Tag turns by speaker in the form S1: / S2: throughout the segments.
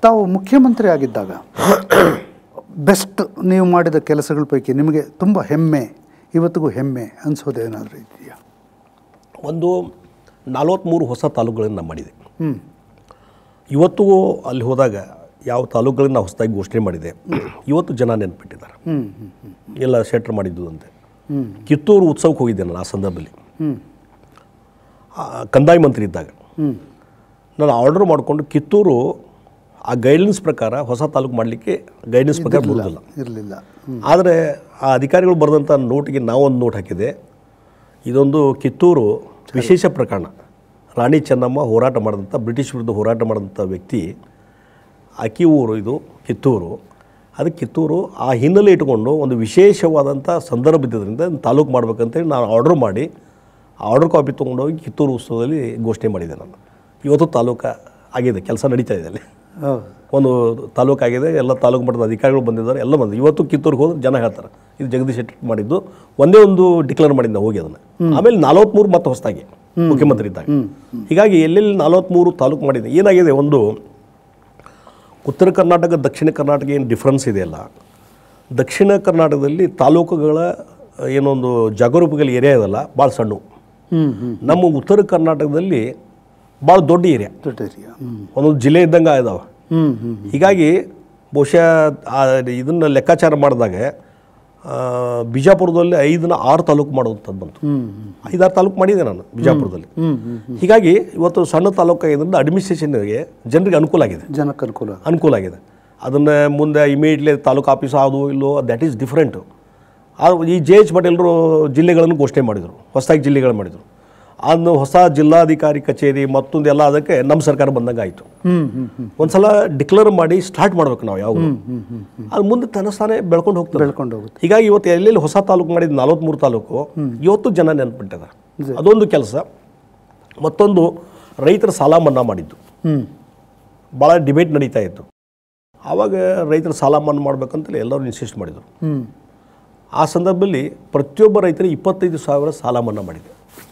S1: ತಾವು ಮುಖ್ಯಮಂತ್ರಿ ಆಗಿದ್ದಾಗ ಬೆಸ್ಟ್ ನೀವು ಮಾಡಿದ ಕೆಲಸಗಳ ಪೈಕಿ ನಿಮಗೆ ತುಂಬ ಹೆಮ್ಮೆ, ಇವತ್ತಿಗೂ ಹೆಮ್ಮೆ ಅನಿಸೋದೇನಾದರೂ ಇದೆಯಾ?
S2: ಒಂದು 43 ಹೊಸ ತಾಲೂಕುಗಳನ್ನು ನಾನು ಮಾಡಿದೆ. ಇವತ್ತಿಗೂ ಅಲ್ಲಿ ಹೋದಾಗ ಯಾವ ತಾಲೂಕುಗಳನ್ನ ಹೊಸದಾಗಿ ಘೋಷಣೆ ಮಾಡಿದೆ, ಇವತ್ತು ಜನ ನೆನಪಿಟ್ಟಿದ್ದಾರೆ. ಎಲ್ಲ ಶೆಟ್ರ್ ಮಾಡಿದ್ದು ಅಂತೆ. ಕಿತ್ತೂರು ಉತ್ಸವಕ್ಕೆ ಹೋಗಿದ್ದೆ ನಾನು ಆ ಸಂದರ್ಭದಲ್ಲಿ, ಕಂದಾಯ ಮಂತ್ರಿ ಇದ್ದಾಗ. ನಾನು ಆರ್ಡರ್ ಮಾಡಿಕೊಂಡು ಕಿತ್ತೂರು ಆ ಗೈಡ್ಲೈನ್ಸ್ ಪ್ರಕಾರ ಹೊಸ ತಾಲೂಕು ಮಾಡಲಿಕ್ಕೆ ಗೈಡ್ಲೈನ್ಸ್ ಪ್ರಕಾರ
S1: ಇರಲಿಲ್ಲ.
S2: ಆದರೆ ಆ ಅಧಿಕಾರಿಗಳು ಬರೆದಂಥ ನೋಟಿಗೆ ನಾವೊಂದು ನೋಟ್ ಹಾಕಿದೆ, ಇದೊಂದು ಕಿತ್ತೂರು ವಿಶೇಷ ಪ್ರಕರಣ. ರಾಣಿ ಚೆನ್ನಮ್ಮ ಹೋರಾಟ ಮಾಡಿದಂಥ, ಬ್ರಿಟಿಷ್ ವಿರುದ್ಧ ಹೋರಾಟ ಮಾಡಿದಂಥ ವ್ಯಕ್ತಿ ಆಕಿ ಊರು ಇದು ಕಿತ್ತೂರು. ಅದಕ್ಕೆ ಕಿತ್ತೂರು ಆ ಹಿನ್ನೆಲೆ ಇಟ್ಕೊಂಡು ಒಂದು ವಿಶೇಷವಾದಂಥ ಸಂದರ್ಭ ಇದ್ದರಿಂದ ತಾಲೂಕು ಮಾಡ್ಬೇಕಂತೇಳಿ ನಾನು ಆರ್ಡರ್ ಮಾಡಿ ಆರ್ಡರ್ ಕಾಪಿ ತೊಗೊಂಡೋಗಿ ಕಿತ್ತೂರು ಉತ್ಸವದಲ್ಲಿ ಘೋಷಣೆ ಮಾಡಿದೆ. ನಾನು ಇವತ್ತು ತಾಲೂಕು ಆಗಿದೆ, ಕೆಲಸ ನಡೀತಾ ಇದೆ. ಅಲ್ಲಿ ಒಂದು ತಾಲೂಕು ಆಗಿದೆ, ಎಲ್ಲ ತಾಲೂಕು ಮಟ್ಟದ ಅಧಿಕಾರಿಗಳು ಬಂದಿದ್ದಾರೆ, ಎಲ್ಲ ಬಂದು ಇವತ್ತು ಕಿತ್ತೂರಿಗೆ ಹೋದ್ರೆ ಜನ ಹೇಳ್ತಾರೆ ಇದು ಜಗದೀಶ್ ಶೆಟ್ಟರ್ ಮಾಡಿದ್ದು. ಒಂದೇ ಒಂದು ಡಿಕ್ಲೇರ್ ಮಾಡಿದ್ದೆ ಹೋಗಿ ಅದನ್ನು. ಆಮೇಲೆ 43 ಮತ್ತೆ ಹೊಸದಾಗಿ ಮುಖ್ಯಮಂತ್ರಿ ಇದ್ದಾಗ. ಹೀಗಾಗಿ ಎಲ್ಲೆಲ್ಲಿ 43 ತಾಲೂಕು ಮಾಡಿದೆ. ಏನಾಗಿದೆ, ಒಂದು ಉತ್ತರ ಕರ್ನಾಟಕ ದಕ್ಷಿಣ ಕರ್ನಾಟಕ ಏನು ಡಿಫ್ರೆನ್ಸ್ ಇದೆಯಲ್ಲ, ದಕ್ಷಿಣ ಕರ್ನಾಟಕದಲ್ಲಿ ತಾಲೂಕುಗಳ ಏನೊಂದು ಜಾಗರೂಕತೆಗಳ ಏರಿಯಾ ಇದೆಲ್ಲ ಭಾಳ ಸಣ್ಣ. ನಮ್ಮ ಉತ್ತರ ಕರ್ನಾಟಕದಲ್ಲಿ ಭಾಳ ದೊಡ್ಡ ಏರಿಯಾ, ಒಂದೊಂದು ಜಿಲ್ಲೆ ಇದ್ದಂಗೆ ಇದಾವೆ. ಹೀಗಾಗಿ ಬಹುಶಃ ಇದನ್ನು ಲೆಕ್ಕಾಚಾರ ಮಾಡಿದಾಗ ಬಿಜಾಪುರದಲ್ಲಿ 5-6 ತಾಲೂಕು ಮಾಡೋದಂಥದ್ದು ಬಂತು. 5-6 ತಾಲೂಕು ಮಾಡಿದೆ ನಾನು ಬಿಜಾಪುರದಲ್ಲಿ. ಹೀಗಾಗಿ ಇವತ್ತು ಸಣ್ಣ ತಾಲೂಕು ಆಗಿದ್ದರಿಂದ ಅಡ್ಮಿನಿಸ್ಟ್ರೇಷನ್ಗೆ ಜನರಿಗೆ ಅನುಕೂಲ ಆಗಿದೆ, ಅನುಕೂಲ ಆಗಿದೆ. ಅದನ್ನು ಮುಂದೆ ಇಮಿಡಿಯೇಟ್ಲಿ ತಾಲೂಕು ಆಫೀಸ್ ಆದವು ಇಲ್ಲೋ ದ್ಯಾಟ್ ಈಸ್ ಡಿಫ್ರೆಂಟು. ಈ JH ಪಾಟೀಲರು ಜಿಲ್ಲೆಗಳನ್ನು ಘೋಷಣೆ ಮಾಡಿದರು, ಹೊಸದಾಗಿ ಜಿಲ್ಲೆಗಳು ಮಾಡಿದರು. ಅದನ್ನು ಹೊಸ ಜಿಲ್ಲಾಧಿಕಾರಿ ಕಚೇರಿ ಮತ್ತೊಂದು ಎಲ್ಲ ಅದಕ್ಕೆ ನಮ್ಮ ಸರ್ಕಾರ ಬಂದಂಗೆ ಆಯಿತು. ಒಂದು ಸಲ ಡಿಕ್ಲೇರ್ ಮಾಡಿ ಸ್ಟಾರ್ಟ್ ಮಾಡ್ಬೇಕು ನಾವು ಯಾವಾಗ, ಅದು ಮುಂದೆ ತನ್ನಸ್ತಾನೆ ಬೆಳ್ಕೊಂಡು ಹೋಗುತ್ತೆ. ಹೀಗಾಗಿ ಇವತ್ತು ಎಲ್ಲೆಲ್ಲಿ ಹೊಸ ತಾಲೂಕು ಮಾಡಿದ್ದು 43 ತಾಲೂಕು ಇವತ್ತು ಜನ ನೆನಪಿಟ್ಟಿದ್ದಾರೆ. ಅದೊಂದು ಕೆಲಸ. ಮತ್ತೊಂದು ರೈತರ ಸಾಲ ಮನ್ನಾ ಮಾಡಿದ್ದು ಭಾಳ ಡಿಬೇಟ್ ನಡೀತಾ ಇತ್ತು. ಆವಾಗ ರೈತರ ಸಾಲ ಮನ್ನಾ ಮಾಡ್ಬೇಕಂತಲೇ ಎಲ್ಲರೂ ಇನ್ಸಿಸ್ಟ್ ಮಾಡಿದರು. ಆ ಸಂದರ್ಭದಲ್ಲಿ ಪ್ರತಿಯೊಬ್ಬ ರೈತರಿಗೆ 25,000 ಸಾಲ ಮನ್ನಾ ಮಾಡಿದೆ.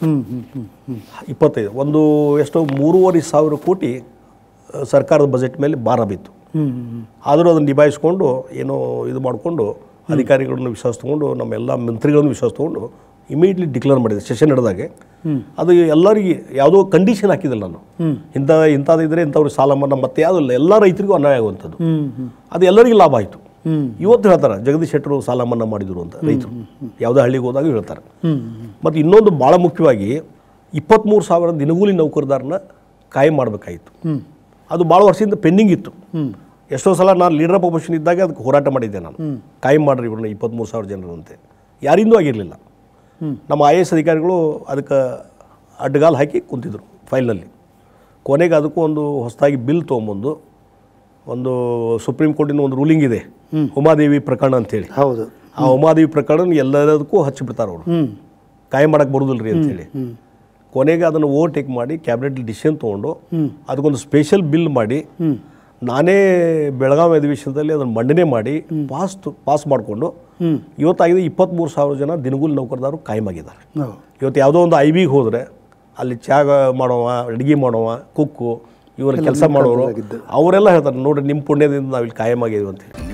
S2: 25 ಒಂದು ಎಷ್ಟೋ 3,500 ಕೋಟಿ ಸರ್ಕಾರದ ಬಜೆಟ್ ಮೇಲೆ ಭಾರ ಬಿತ್ತು. ಆದರೂ ಅದನ್ನು ನಿಭಾಯಿಸ್ಕೊಂಡು ಏನೋ ಇದು ಮಾಡಿಕೊಂಡು ಅಧಿಕಾರಿಗಳನ್ನು ವಿಶ್ವಾಸ ತೊಗೊಂಡು ನಮ್ಮೆಲ್ಲ ಮಂತ್ರಿಗಳನ್ನು ವಿಶ್ವಾಸ ತೊಗೊಂಡು ಇಮಿಡಿಯೇಟ್ಲಿ ಡಿಕ್ಲೇರ್ ಮಾಡಿದೆ ಸೆಷನ್ ನಡೆದಾಗೆ. ಅದು ಎಲ್ಲರಿಗೆ ಯಾವುದೋ ಕಂಡೀಷನ್ ಹಾಕಿದಿಲ್ಲ ನಾನು, ಇಂಥದ್ದಿದ್ರೆ ಇಂಥವ್ರಿಗೆ ಸಾಲ ಮನ್ನಾ ಮತ್ತೆ ಯಾವುದಿಲ್ಲ, ಎಲ್ಲ ರೈತರಿಗೂ ಅನ್ಯಾಯ ಆಗುವಂಥದ್ದು. ಅದು ಎಲ್ಲರಿಗೂ ಲಾಭ ಆಯಿತು. ಇವತ್ತು ಹೇಳ್ತಾರೆ ಜಗದೀಶ್ ಶೆಟ್ಟರು ಸಾಲ ಮನ್ನಾ ಮಾಡಿದರು ಅಂತ ರೈತರು ಯಾವುದೇ ಹಳ್ಳಿಗೆ ಹೋದಾಗ ಹೇಳ್ತಾರೆ. ಮತ್ತು ಇನ್ನೊಂದು ಭಾಳ ಮುಖ್ಯವಾಗಿ 23,000 ದಿನಗೂಲಿ ನೌಕರದಾರನ ಕಾಯಂ ಮಾಡಬೇಕಾಗಿತ್ತು. ಅದು ಭಾಳ ವರ್ಷದಿಂದ ಪೆಂಡಿಂಗ್ ಇತ್ತು. ಎಷ್ಟೋ ಸಲ ನಾನು ಲೀಡರ್ ಆಫ್ ಅಪೋಸಿಷನ್ ಇದ್ದಾಗ ಅದಕ್ಕೆ ಹೋರಾಟ ಮಾಡಿದ್ದೆ ನಾನು, ಕಾಯಂ ಮಾಡ್ರಿ ಇವ್ರನ್ನ 23,000 ಜನರಂತೆ. ಯಾರಿಂದೂ ಆಗಿರಲಿಲ್ಲ. ನಮ್ಮ IAS ಅಧಿಕಾರಿಗಳು ಅದಕ್ಕೆ ಅಡ್ಡಗಾಲು ಹಾಕಿ ಕುಂತಿದ್ರು ಫೈಲ್ನಲ್ಲಿ. ಕೊನೆಗೆ ಅದಕ್ಕೂ ಒಂದು ಹೊಸದಾಗಿ ಬಿಲ್ ತೊಗೊಂಬಂದು ಒಂದು ಸುಪ್ರೀಂ ಕೋರ್ಟಿನ ಒಂದು ರೂಲಿಂಗ್ ಇದೆ, ಉಮಾದೇವಿ ಪ್ರಕರಣ ಅಂತೇಳಿ.
S1: ಹೌದು,
S2: ಆ ಉಮಾದೇವಿ ಪ್ರಕರಣ ಎಲ್ಲದಕ್ಕೂ ಹಚ್ಚಿಬಿಡ್ತಾರೆ ಅವರು, ಕಾಯಂ ಮಾಡೋಕ್ಕೆ ಬರೋದಿಲ್ಲ ರೀ ಅಂತೇಳಿ. ಕೊನೆಗೆ ಅದನ್ನು ಓವರ್ಟೇಕ್ ಮಾಡಿ ಕ್ಯಾಬಿನೆಟ್ ಡಿಸಿಷನ್ ತೊಗೊಂಡು ಅದಕ್ಕೊಂದು ಸ್ಪೆಷಲ್ ಬಿಲ್ ಮಾಡಿ ನಾನೇ ಬೆಳಗಾವಿ ಅಧಿವೇಶನದಲ್ಲಿ ಅದನ್ನು ಮಂಡನೆ ಮಾಡಿ ಪಾಸ್ ಮಾಡಿಕೊಂಡು ಇವತ್ತಾಗಿದೆ 23,000 ಜನ ದಿನಗೂಲಿ ನೌಕರದಾರರು ಕಾಯಂ ಆಗಿದ್ದಾರೆ. ಇವತ್ತು ಯಾವುದೋ ಒಂದು IBಗೆ ಹೋದರೆ ಅಲ್ಲಿ ಚಾ ಮಾಡೋವ, ಅಡುಗೆ ಮಾಡೋವ, ಕುಕ್ಕು, ಇವರ ಕೆಲಸ ಮಾಡೋರು ಅವರೆಲ್ಲ ಹೇಳ್ತಾರೆ ನೋಡಿರಿ ನಿಮ್ಮ ಪುಣ್ಯದಿಂದ ನಾವಿಲ್ಲಿ ಕಾಯಂ ಆಗಿದ್ದೀವಿ ಅಂತೇಳಿ.